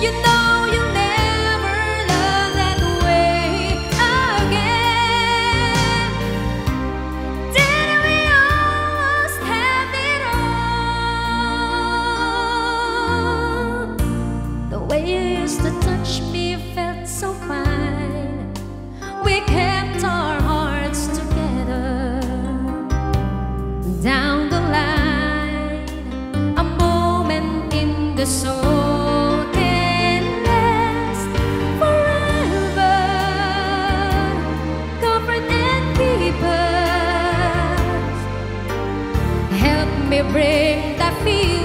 You know you'll never love that way again. Didn't we almost have it all? The way you used to touch me felt so fine. We kept our hearts together. Down the line, a moment in the soul can last forever. Comfort and keep us. Help me bring that feeling